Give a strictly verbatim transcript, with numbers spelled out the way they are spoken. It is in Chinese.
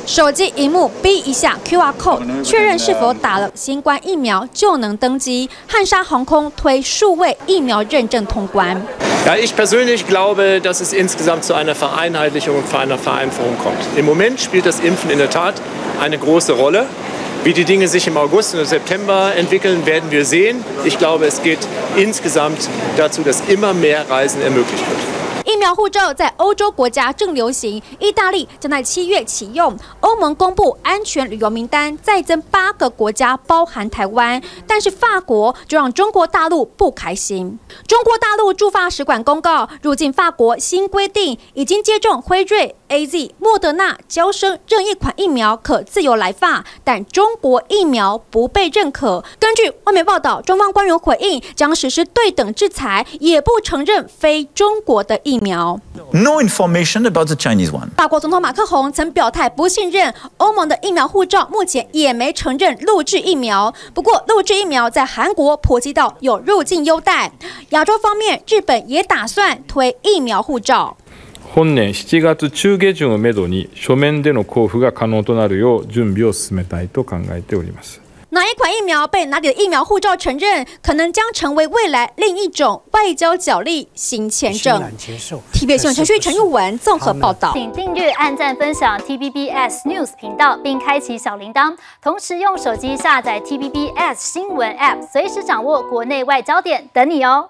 手机荧幕逼一下 Q R code， 确认是否打了新冠疫苗就能登机。汉莎航空推数位疫苗认证通关。 Ja, ich persönlich glaube, dass es insgesamt zu einer Vereinheitlichung und einer Vereinfachung kommt. Im Moment spielt das Impfen in der Tat eine große Rolle. Wie die Dinge sich im August und September entwickeln, werden wir sehen. Ich glaube, es geht insgesamt dazu, dass immer mehr Reisen ermöglicht wird. 疫苗护照在欧洲国家正流行，意大利将在七月启用。欧盟公布安全旅游名单，再增八个国家，包含台湾。但是法国就让中国大陆不开心。中国大陆驻法使馆公告，入境法国新规定，已经接种辉瑞、A Z、莫德纳、嬌生任一款疫苗可自由来法，但中国疫苗不被认可。根据外媒报道，中方官员回应将实施对等制裁，也不承认非中国的疫苗。 No information about the Chinese one. 法国总统马克宏曾表态不信任欧盟的疫苗护照，目前也没承認陸制疫苗。不過，陸制疫苗在韓國普及到有入境優待。亞洲方面，日本也打算推疫苗護照。 本年しちがつ中下旬をめどに書面での交付が可能となるよう準備を進めたいと考えております。 哪一款疫苗被哪里的疫苗护照承认，可能将成为未来另一种外交角力新签证。T V B S 新闻程序陈玉文综合报道。 请订阅、按赞、分享 T V B S News 频道，并开启小铃铛。同时用手机下载 T V B S 新闻 App， 随时掌握国内外焦点，等你哦。